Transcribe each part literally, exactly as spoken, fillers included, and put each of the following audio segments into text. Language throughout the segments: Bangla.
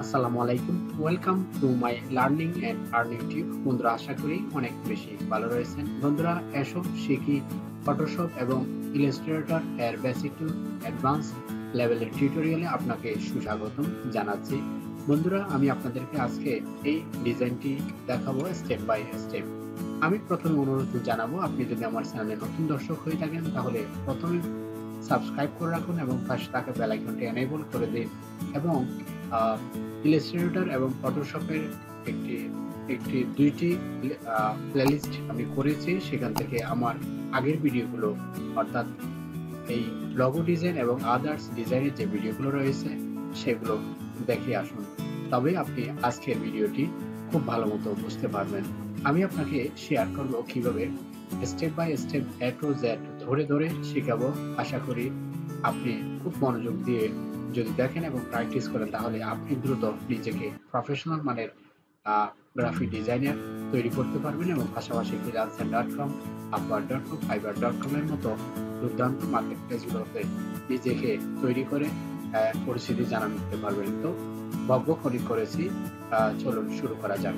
আসসালামু আলাইকুম। Welcome to my Learning and Earn YouTube. বন্ধুরা, আশা করি অনেক বেশি ভালো রয়েছেন। বন্ধুরা, এসব শিখি ফটোশপ এবং ইলাস্ট্রেটর এর বেসিক টু অ্যাডভান্স লেভেলের টিউটোরিয়ালে আপনাকে সুস্বাগতম জানাচ্ছি। বন্ধুরা, আমি আপনাদেরকে আজকে এই ডিজাইনটি দেখাবো স্টেপ বাই স্টেপ। আমি প্রথমে অনুরোধ জানাবো, আপনি যদি আমার চ্যানেলে নতুন দর্শক হয়ে থাকেন তাহলে প্রথমে সাবস্ক্রাইব করে রাখুন এবং পাশে থাকা বেল আইকনটি এনেবল করে দিন এবং ইলাস্ট্রেটর এবং ফটোশপের একটি একটি দুইটি প্লেলিস্ট আমি করেছি। সেখান থেকে আমার আগের ভিডিওগুলো অর্থাৎ এই লোগো ডিজাইন এবং আদার্স ডিজাইনের যে ভিডিওগুলো রয়েছে সেগুলো দেখে আসুন, তবে আপনি আজকের ভিডিওটি খুব ভালো মতো বুঝতে পারবেন। আমি আপনাকে শেয়ার করব কিভাবে step by step A to Z ধরে ধরে শেখাবো। আশা করি আপনি খুব মনোযোগ দিয়ে যদি দেখেন এবং প্র্যাকটিস করেন তাহলে আপনি দ্রুত নিজেকে প্রফেশনাল মানের গ্রাফিক ডিজাইনার তৈরি করতে পারবেন এবং পাশাপাশি freelancer dot com, Upwork dot com, Fiverr dot com এর মতো দুর্দান্ত মার্কেট প্লেসগুলোতে নিজেকে তৈরি করে পরিস্থিতি জানান নিতে পারবেন। তো বকবক করেছি, চলুন শুরু করা যাক।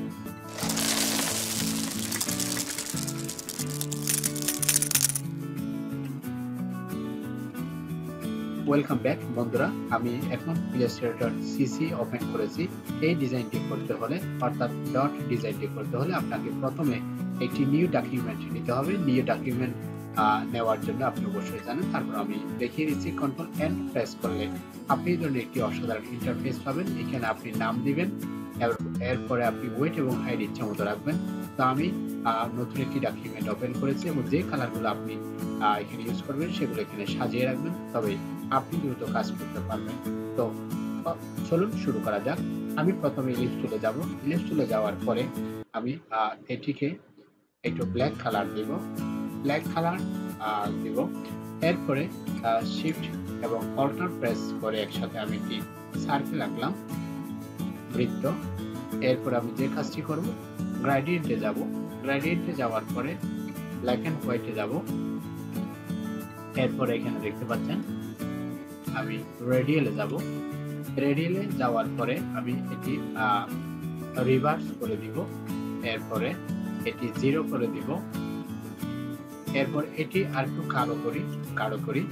ওয়েলকাম ব্যাক বন্ধুরা, আমি এখন ইলাস্ট্রেটর সিসি ওপেন করেছি। এই ডিজাইনটি করতে হলে অর্থাৎ ডট ডিজাইনটি করতে হলে আপনাকে প্রথমে একটি নিউ ডকুমেন্ট নিতে হবে। নিউ ডকুমেন্ট নেওয়ার জন্য আপনি অবশ্যই জানেন, তারপর আমি দেখিয়ে দিচ্ছি। কন্ট্রোল এন প্রেস করলে আপনি এই ধরনের একটি অসাধারণ ইন্টারফেস পাবেন। এখানে আপনি নাম দিবেন, এরপরে আপনি ওয়েট এবং হাইট ইচ্ছা মতো রাখবেন। তো আমি নতুন একটি ডকুমেন্ট ওপেন করেছি এবং যে কালারগুলো আপনি এখানে ইউজ করবেন সেগুলো এখানে সাজিয়ে রাখবেন, তবে আপনি দ্রুত কাজ করতে পারবেন। তো চলুন শুরু করা যাক। আমি প্রথমে ইলিপস টুলে যাব। ইলিপস টুলে যাওয়ার পরে আমি এটিকে একটু ব্ল্যাক কালার দেব, ব্ল্যাক কালার দেব। এরপরে শিফট এবং অল্টার প্রেস করে একসাথে আমি একটি সার্কেল আঁকলাম, বৃত্ত। এরপর আমি যে কাজটি করব, গ্রেডিয়েন্টে যাব। গ্রেডিয়েন্টে যাওয়ার পরে ব্ল্যাক অ্যান্ড হোয়াইটে যাব। এরপরে এখানে দেখতে পাচ্ছেন আমি রেডিয়ালে যাব। রেডিয়ালে যাওয়ার পরে আমি এটি রিভার্স করে দিব। এরপরে এটি জিরো করে দিব। এরপর এটি আর একটু কালো করি কালো করি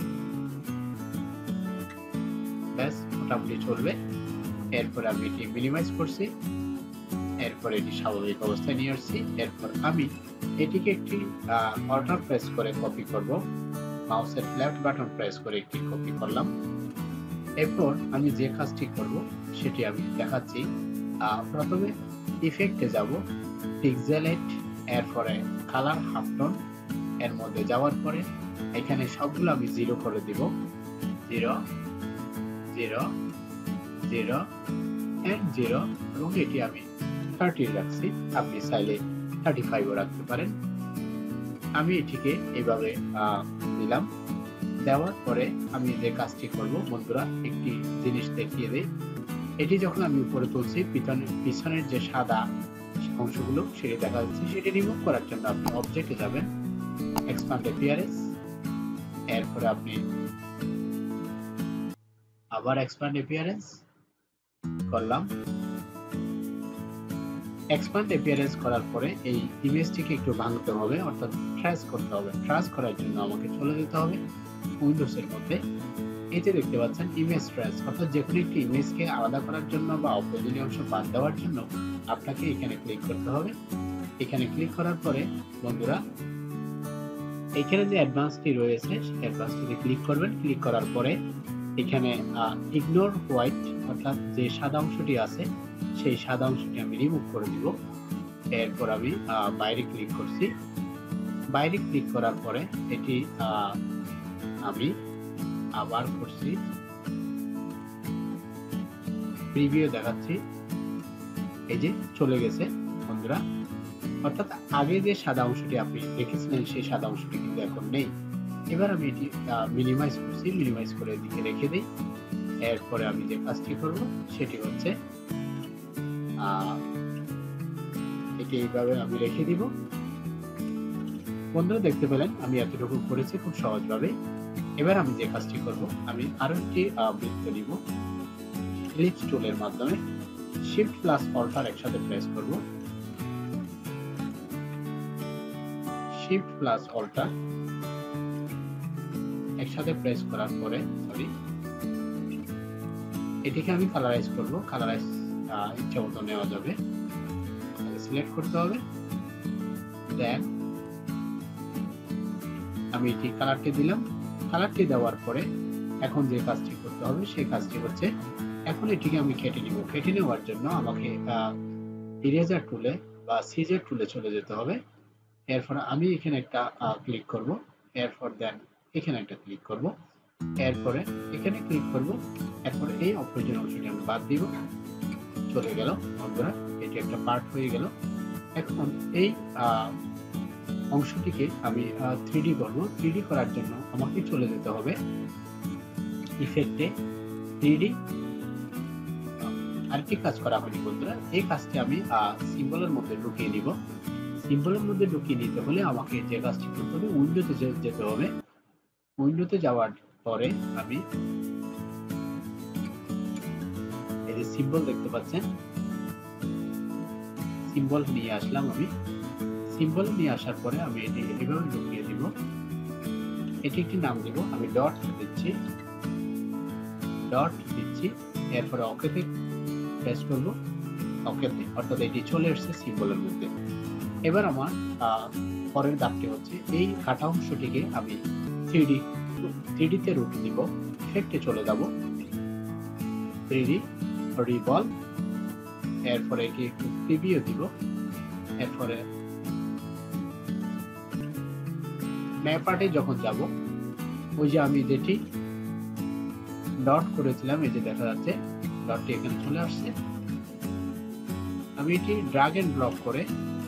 ব্যাস, মোটামুটি চলবে। এরপর আমি এটি মিনিমাইজ করছি। এরপর এটি স্বাভাবিক অবস্থায় নিয়ে আসছি। এরপর আমি এটিকে একটি অল্টার প্রেস করে কপি করব। মাউসের লেফট বাটন প্রেস করে একটি কপি করলাম। এরপর আমি যে কাজটি করব সেটি আমি দেখাচ্ছি। প্রথমে ইফেক্টে যাব, পিক্সেলেট, এরপরে কালার হাফ টোন। এর মধ্যে যাওয়ার পরে এখানে সবগুলো আমি জিরো করে দিব। Zero zero zero and zero এবং এটি আমি থার্টি রাখছি। আপনি চাইলে থার্টি ফাইভও রাখতে পারেন। আমি এটিকে এইভাবে দিলাম। দেওয়ার পরে আমি যে কাজটি করব বন্ধুরা, একটি জিনিস দেখিয়ে দিই। এটি যখন আমি উপরে তুলছি, পিছনের পিছনের যে সাদা অংশগুলো সেটি দেখা যাচ্ছে, সেটি রিমুভ করার জন্য আপনি অবজেক্টে যাবেন, এক্সপ্যান্ড অ্যাপিয়ারেন্স। এরপরে আপনি আবার এক্সপ্যান্ড অ্যাপিয়ারেন্স করলাম। এক্সপ্যান্ড অ্যাপিয়ারেন্স করার পরে এই ইমেজটিকে একটু ভাঙতে হবে, অর্থাৎ ট্রেস করতে হবে। ট্রেস করার জন্য আমাকে চলে যেতে হবে উইন্ডোজের মধ্যে। এই যে দেখতে পাচ্ছেন ইমেজ ট্রেস, অর্থাৎ যে কোনো একটি ইমেজকে আলাদা করার জন্য বা অপ্রয়োজনীয় অংশ বাদ দেওয়ার জন্য আপনাকে এখানে ক্লিক করতে হবে। এখানে ক্লিক করার পরে বন্ধুরা এখানে যে অ্যাডভান্সটি রয়েছে সেই অ্যাডভান্সটিতে ক্লিক করবেন। ক্লিক করার পরে এখানে ইগনোর হোয়াইট, অর্থাৎ যে সাদা অংশটি আছে সেই সাদা অংশটি আমি রিমুভ করে দিব। এরপর আমি বাইরে ক্লিক করছি। বাইরে ক্লিক করার পরে এটি আমি আবার করছি, প্রিভিউ দেখাচ্ছি। এই যে চলে গেছে বন্ধুরা, অর্থাৎ আগে যে সাদা অংশটি আপনি দেখেছিলেন সেই সাদা অংশটি কিন্তু এখন নেই। এবার আমি এটি মিনিমাইজ করছি, মিনিমাইজ করে এদিকে রেখে দিই। এরপরে আমি যে কাজটি করব সেটি হচ্ছে এটি এইভাবে আমি রেখে দিব। বন্ধুরা দেখতে পেলেন আমি এতটুকু করেছি খুব সহজভাবে। এবার আমি যে কাজটি করব, আমি আরো একটি বৃত্ত নিব ইলিপস টুলের মাধ্যমে। শিফট প্লাস অল্টার একসাথে প্রেস করব, শিফট প্লাস অল্টার একসাথে প্রেস করার পরে সরি এটিকে আমি কালারাইজ করব। কালারাইজ ইচ্ছা মতো নেওয়া যাবে, সিলেক্ট করতে হবে, দেন আমি এটি কালারটি দিলাম। কালারটি দেওয়ার পরে এখন যে কাজটি করতে হবে সেই কাজটি হচ্ছে এখন এটিকে আমি কেটে নিব। কেটে নেওয়ার জন্য আমাকে ইরেজার টুলে বা সিজার টুলে চলে যেতে হবে। এরপর আমি এখানে একটা ক্লিক করব, এরপর দেন এখানে একটা ক্লিক করব, এরপরে এখানে ক্লিক করব, এরপরে এই অপ্রয়োজনীয় অংশটি আমি বাদ দিব। চলে গেল বন্ধুরা, এটি একটা পার্ট হয়ে গেল। এখন এই অংশটিকে আমি থ্রি ডি করব। থ্রি ডি করার জন্য আমাকে চলে যেতে হবে ইফেক্টে, থ্রি ডি। আরেকটি কাজ করা হয়নি বন্ধুরা, এই কাজটি আমি সিম্বলের মধ্যে ঢুকিয়ে নিব। সিম্বলের মধ্যে ঢুকিয়ে নিতে হলে আমাকে যে কাজটি করতে হবে উইন্ডোতে যেতে হবে। উইন্ডোতে যাওয়ার পরে আমি এই যে সিম্বল দেখতে পাচ্ছেন, সিম্বল নিয়ে আসলাম। আমি সিম্বল নিয়ে আসার পরে আমি এটি এভাবে ঢুকিয়ে দিব। এটি একটি নাম দিব, আমি ডট দিচ্ছি, ডট দিচ্ছি, এরপরে ওকেতে প্রেস করব, ওকেতে, অর্থাৎ এটি চলে এসেছে সিম্বলের মধ্যে। এবার আমার পরের ধাপটি হচ্ছে এই কাটা অংশটিকে আমি থ্রি ডি থ্রি ডি তে রুট দিব। ইফেক্টে চলে যাব, থ্রি ডি রিভলভ, এরপরে এটি একটু প্রিভিউ দিব, এরপরে ম্যাপ আর্টে যখন যাব ওই যে আমি যেটি ডট করেছিলাম এই যে দেখা যাচ্ছে ডটটি এখানে চলে আসছে। আমি এটি ড্র্যাগ এন্ড ড্রপ করে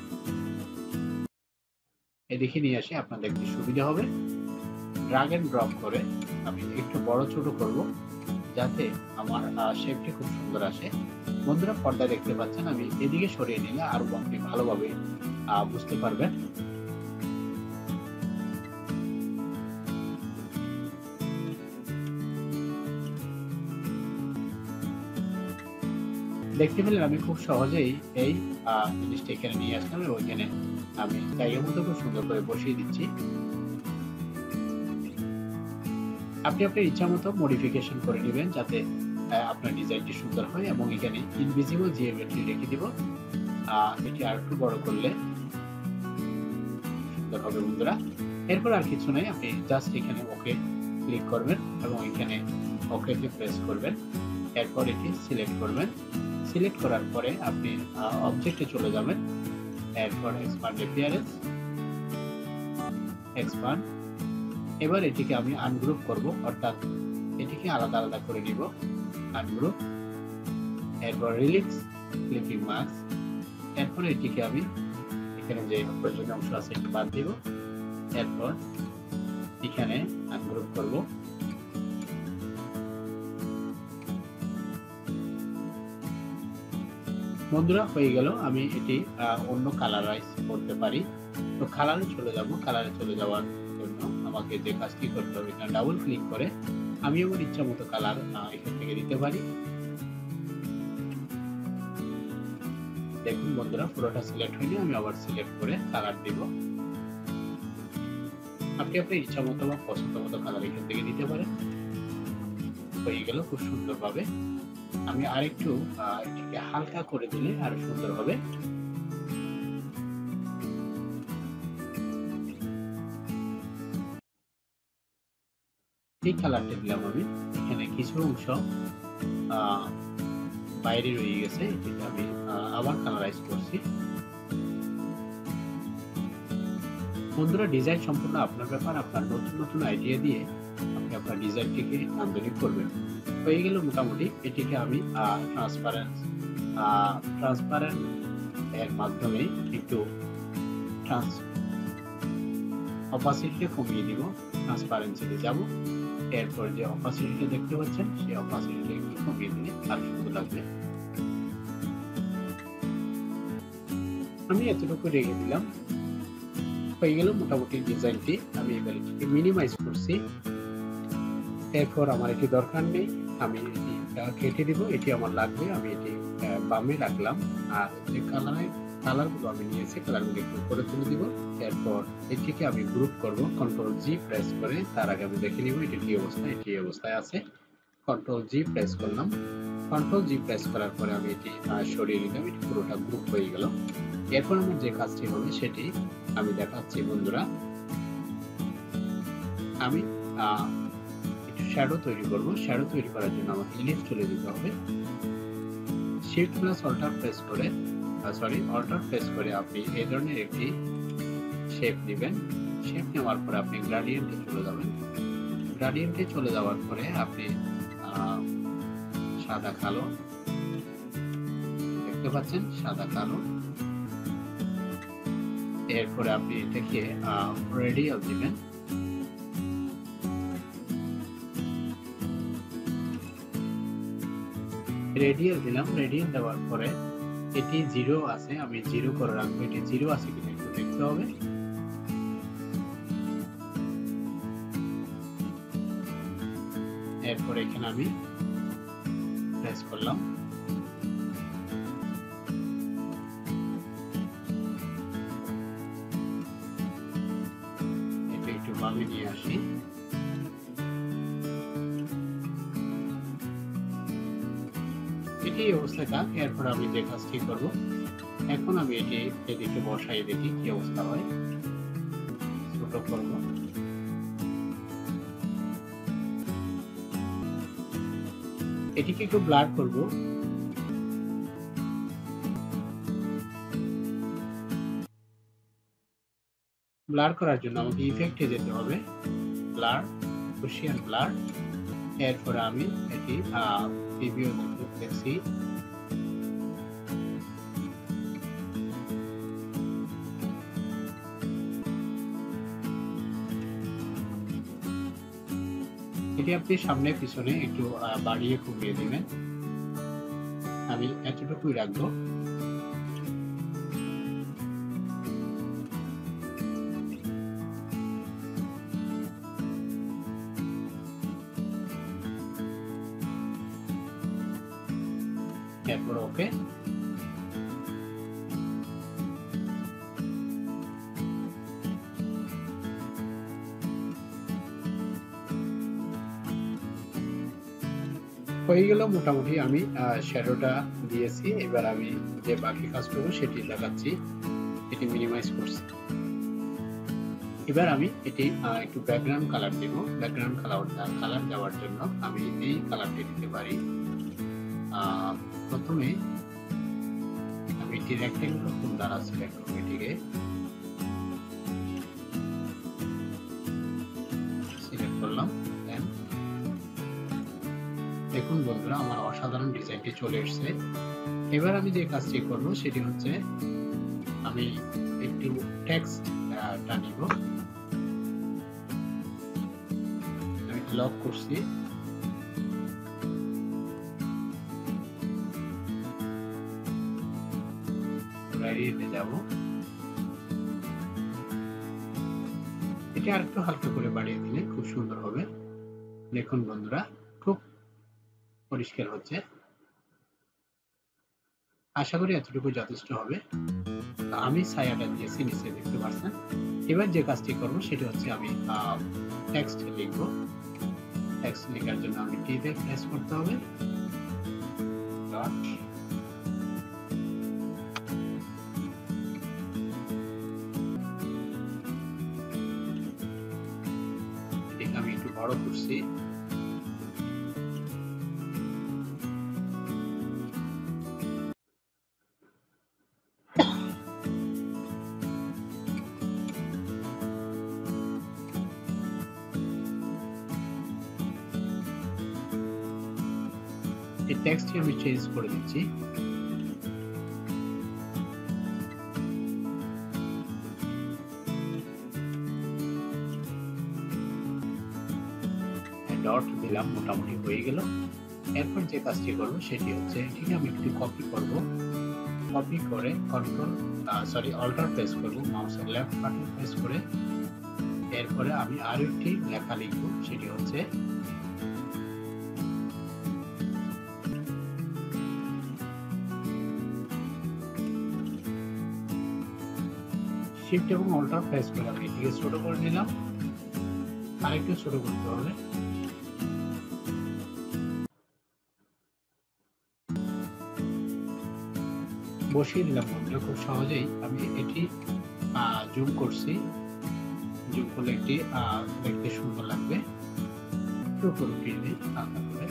এদিকে নিয়ে আসি, আপনার দেখতে সুবিধা হবে। ড্র্যাগ এন্ড ড্রপ করে আমি একটু বড় ছোট করব যাতে আমার শেপটি খুব সুন্দর আসে। বন্ধুরা পর্দায় দেখতে পাচ্ছেন আমি এদিকে সরিয়ে নিলে আরো আপনি ভালোভাবে বুঝতে পারবেন। দেখতে পেলেন আমি খুব সহজেই এই জিনিসটা এখানে নিয়ে আসলাম এবং ওইখানে আমি জায়গা মতো খুব সুন্দর করে বসিয়ে দিচ্ছি। আপনি আপনার ইচ্ছা মতো মডিফিকেশন করে নেবেন যাতে আপনার ডিজাইনটি সুন্দর হয়। এবং এখানে ইনভিজিবল জিওমেট্রি রেখে দিব, এটি আর একটু বড় করলে সুন্দর হবে বন্ধুরা। এরপর আর কিছু নাই, আপনি জাস্ট এখানে ওকে ক্লিক করবেন এবং এখানে ওকে তে প্রেস করবেন, এরপর এটি সিলেক্ট করবেন। সিলেক্ট করার পরে আপনি অবজেক্টে চলে যাবেন, এরপর এক্সপান্ড অ্যাপিয়ারেন্স, এক্সপান্ড। এবার এটিকে আমি আনগ্রুপ করব, অর্থাৎ এটিকে আলাদা আলাদা করে নিব, আনগ্রুপ, এরপর রিলিক্স, ক্লিপিং মাস্ক, এরপর এটিকে আমি এখানে যে প্রয়োজনীয় অংশ আছে একটু বাদ দিব, এরপর এখানে আনগ্রুপ করব। বন্ধুরা হয়ে গেল। আমি এটি অন্য কালারাইজ করতে পারি, তো কালারে চলে যাব। কালারে চলে যাওয়ার জন্য আমাকে যে কাজটি করতে হবে এখানে ডাবল ক্লিক করে আমি আমার ইচ্ছা মতো কালার এখান থেকে দিতে পারি। দেখুন বন্ধুরা পুরোটা সিলেক্ট হয়নি, আমি আবার সিলেক্ট করে কালার দিব। আপনি আপনার ইচ্ছা মতো বা পছন্দ মতো কালার এখান থেকে দিতে পারেন। হয়ে গেল খুব সুন্দরভাবে। আমি আরেকটু এটিকে হালকা করে দিলে আরো সুন্দর হবে। এই কালারটা দিলাম আমি, এখানে কিছু অংশ বাইরে রয়ে গেছে, এটিকে আমি আবার কালারাইজ করছি। বন্ধুরা ডিজাইন সম্পূর্ণ আপনার ব্যাপার, আপনার নতুন নতুন আইডিয়া দিয়ে আপনি আপনার ডিজাইনটিকে নান্দনিক করবেন। হয়ে গেল মোটামুটি। এটিকে আমি ট্রান্সপারেন্স ট্রান্সপারেন্ট এর মাধ্যমে একটু ট্রান্স অপাসিটিটা কমিয়ে দিব, ট্রান্সপারেন্সিতে যাব, এরপর যে অপাসিটিটা দেখতে পাচ্ছেন সেই অপাসিটিটা একটু কমিয়ে দিলে আরো সুন্দর লাগবে। আমি এতটুকু রেখে দিলাম। হয়ে গেল মোটামুটি ডিজাইনটি। আমি এবার এটিকে মিনিমাইজ করছি, এরপর আমার এটি দরকার নেই, আমি এটি কেটে দিব। এটি আমার লাগবে, আমি এটি বামে রাখলাম। আর যে কালারে কালারগুলো আমি নিয়েছি কালারগুলো একটু উপরে তুলে দিব। এরপর এটিকে আমি গ্রুপ করব কন্ট্রোল জি প্রেস করে। তার আগে আমি দেখে নিব এটি কি অবস্থা। এটি অবস্থায় আছে। কন্ট্রোল জি প্রেস করলাম। কন্ট্রোল জি প্রেস করার পরে আমি এটি সরিয়ে নিলাম। এটি পুরোটা গ্রুপ হয়ে গেল। এরপর আমার যে কাজটি হবে সেটি আমি দেখাচ্ছি বন্ধুরা। আমি একটু শ্যাডো তৈরি করব। শ্যাডো তৈরি করার জন্য আমাকে ইলিপস চলে যেতে হবে। শিফট প্লাস অল্টার প্রেস করে সরি অল্টার প্রেস করে আপনি এই ধরনের একটি শেপ নেবেন। শেপ নেওয়ার পরে আপনি গ্রেডিয়েন্টে চলে যাবেন। গ্রেডিয়েন্টে চলে যাওয়ার পরে আপনি সাদা কালো দেখতে পাচ্ছেন, সাদা কালো। এরপরে আপনি এটাকে রেডিয়াল দিবেন। রেডিয়াল দিলাম। রেডিয়াল দেওয়ার পরে এটি জিরো আছে, আমি জিরো করে রাখবো। এটি জিরো আছে কিনা একটু দেখতে হবে। এরপর এখানে আমি প্রেস করলাম। এটা একটু বামে নিয়ে আসি। এটি অবস্থাটা। এরপর আমি যে কাজটি করব, এখন আমি এটি এদিকে বসাই দেখি কি অবস্থা হয়। ছোট করব। এটিকে একটু ব্লার করব। ব্লার করার জন্য আমাকে ইফেক্টে যেতে হবে। Blur, Gaussian blur. এরপর আমি এটি প্রিভিউ দেখছি। এটি আপনি সামনে পিছনে একটু বাড়িয়ে কমিয়ে দিবেন। আমি এতটুকুই রাখবো। এরপর ওকে। হয়ে গেল মোটামুটি। আমি শ্যাডোটা দিয়েছি। এবার আমি যে বাকি কাজ করবো সেটি দেখাচ্ছি। এটি মিনিমাইজ করছি। এবার আমি এটি একটু ব্যাকগ্রাউন্ড কালার দেব। ব্যাকগ্রাউন্ড কালার কালার দেওয়ার জন্য আমি এই কালারটি দিতে পারি। প্রথমে আমি এটি রেক্ট্যাঙ্গুলার টুল দ্বারা সিলেক্ট করব। এটিকে সিলেক্ট করলাম। দেখুন বন্ধুরা, আমার অসাধারণ ডিজাইনটি চলে এসেছে। এবার আমি যে কাজটি করব সেটি হচ্ছে আমি একটু টেক্সট টানিব। আমি লক করছি। গ্যালারিতে যাব। এটা আরেকটু হালকা করে বাড়িয়ে দিলে খুব সুন্দর হবে। দেখুন বন্ধুরা, খুব পরিষ্কার হচ্ছে। আশা করি এতটুকু যথেষ্ট হবে। আমি ছায়াটা দিয়েছি নিচে দেখতে পাচ্ছেন। এবার যে কাজটি করব সেটি হচ্ছে আমি টেক্সট লিখব। টেক্সট লেখার জন্য আমি টিতে প্রেস করতে হবে। ডট এটাকে আমি একটু বড় করছি। এই টেক্সটটি আমি চেঞ্জ করে দিচ্ছি। ডট দিলাম, মোটামুটি হয়ে গেল। এরপর যে কাজটি করব সেটি হচ্ছে এটিকে আমি একটু কপি করব। কপি করে কন্ট্রোল সরি অল্টার প্রেস করব, মাউসের লেফট বাটন প্রেস করে। এরপরে আমি আরো একটি লেখা লিখব, সেটি হচ্ছে শিফট এবং অল্টার প্রেস করে আমি এটিকে ছোট করে নিলাম, আরেকটু ছোট করতে হবে। বসিয়ে দিলাম বন্ধুরা, খুব সহজেই আমি এটি জুম করছি, জুম করলে একটি দেখতে সুন্দর লাগবে। উপর উঠিয়ে দিই হালকা করে।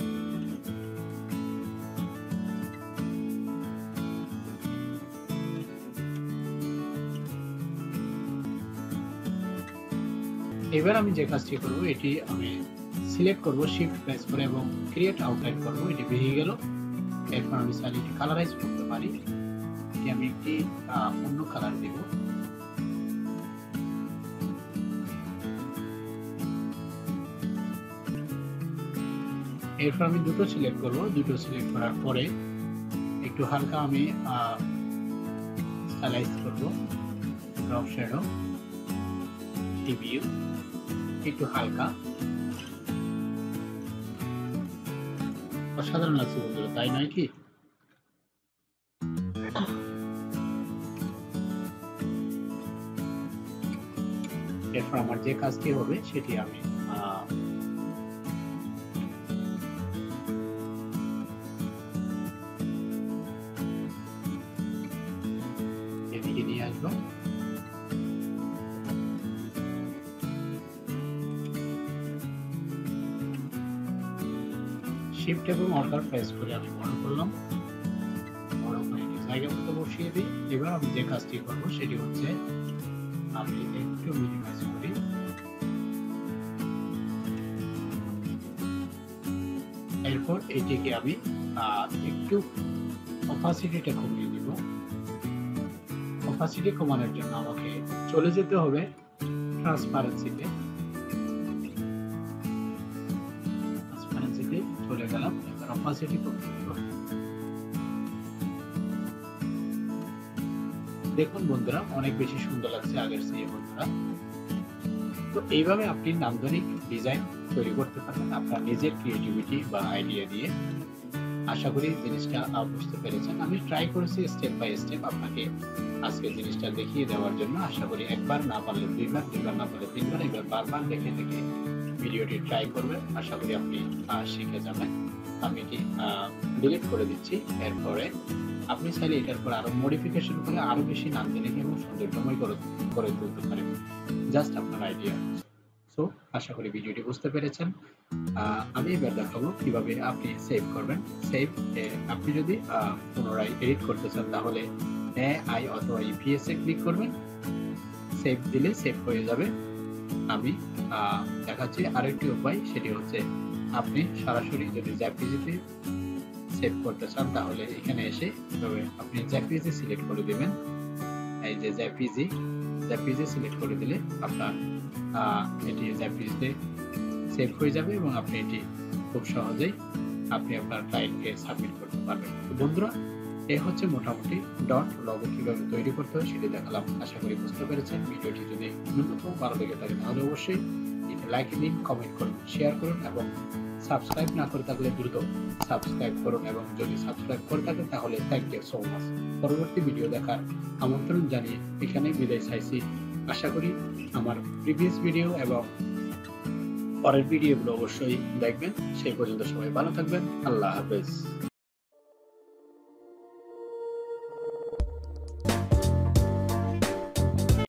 এবার আমি যে কাজটি করব, এটি আমি সিলেক্ট করব শিফট প্রেস করে এবং ক্রিয়েট আউটলাইন করব। এটি বেরিয়ে গেল। এরপর আমি চাইলে এটি কালারাইজ করতে পারি। এটি আমি একটি অন্য কালার দেব। এরপর আমি দুটো সিলেক্ট করব। দুটো সিলেক্ট করার পরে একটু হালকা আমি স্টাইলাইজ করব। ড্রপ শ্যাডো, টিভিউ একটু হালকা। অসাধারণ লাগছে বন্ধুরা, তাই নয় কি? এরপর আমার যে কাজটি হবে সেটি আমি এদিকে নিয়ে আসবো। শিফট এবং অল্টার প্রেস করে আমি বড় করলাম, বড় করে জায়গা মতো বসিয়ে দিই। এবার আমি যে কাজটি করবো সেটি হচ্ছে আমি একটু মিনিমাইজ করি। এরপর এটিকে আমি একটু অপাসিটিটা কমিয়ে দিব। অপাসিটি কমানোর জন্য আমাকে চলে যেতে হবে ট্রান্সপারেন্সিতে। ট্রান্সপারেন্সিতে চলে গেলাম। এবার অপাসিটি কমিয়ে দিব। দেখুন বন্ধুরা, অনেক বেশি সুন্দর লাগছে আগের চেয়ে বন্ধুরা। তো এইভাবে আপনি নান্দনিক ডিজাইন তৈরি করতে পারবেন আপনার নিজের ক্রিয়েটিভিটি বা আইডিয়া দিয়ে। আশা করি জিনিসটা বুঝতে পেরেছেন। আমি ট্রাই করেছি স্টেপ বাই স্টেপ আপনাকে আজকে জিনিসটা দেখিয়ে দেওয়ার জন্য। আশা করি একবার না পারলে দুইবার, দুইবার না পারলে তিনবার, এবার বারবার দেখে দেখে ভিডিওটি ট্রাই করবেন। আশা করি আপনি শিখে যাবেন। আমি এটি ডিলিট করে দিচ্ছি। এরপরে আপনি চাইলে এটার পর আরো মডিফিকেশন করে আরো বেশি নান্দনিক এবং সৌন্দর্যময় করে তুলতে পারেন, জাস্ট আপনার আইডিয়া। সো আশা করি ভিডিওটি বুঝতে পেরেছেন। আমি এবার দেখাবো কিভাবে আপনি সেভ করবেন। সেভ আপনি যদি পুনরায় এডিট করতে চান তাহলে এ আই অথবা ইপিএস এ ক্লিক করবেন। সেভ দিলে সেভ হয়ে যাবে। আমি দেখাচ্ছি আরেকটি উপায়, সেটি হচ্ছে আপনি সরাসরি যদি জেপিজিতে সেভ করতে চান তাহলে এখানে এসে তবে আপনি জেপিজি সিলেক্ট করে দিবেন। এই যে জেপিজি, জেপিজি সিলেক্ট করে দিলে আপনার এটি জেপিজিতে সেভ হয়ে যাবে এবং আপনি এটি খুব সহজেই আপনি আপনার ক্লায়েন্টকে সাবমিট করতে পারবেন। তো বন্ধুরা, এই হচ্ছে মোটামুটি ডট লগো কিভাবে তৈরি করতে হয় সেটি দেখালাম। আশা করি বুঝতে পেরেছেন। ভিডিওটি যদি ন্যূনতম ভালো লেগে থাকে তাহলে অবশ্যই এটি লাইক দিন, কমেন্ট করুন, শেয়ার করুন এবং সাবস্ক্রাইব না করে থাকলে দ্রুত সাবস্ক্রাইব করুন এবং যদি সাবস্ক্রাইব করে থাকেন তাহলে থ্যাংক ইউ সো মাচ। পরবর্তী ভিডিও দেখার আমন্ত্রণ জানিয়ে এখানে বিদায় চাইছি। আশা করি আমার প্রিভিয়াস ভিডিও এবং পরের ভিডিওগুলো অবশ্যই দেখবেন। সেই পর্যন্ত সবাই ভালো থাকবেন। আল্লাহ হাফেজ।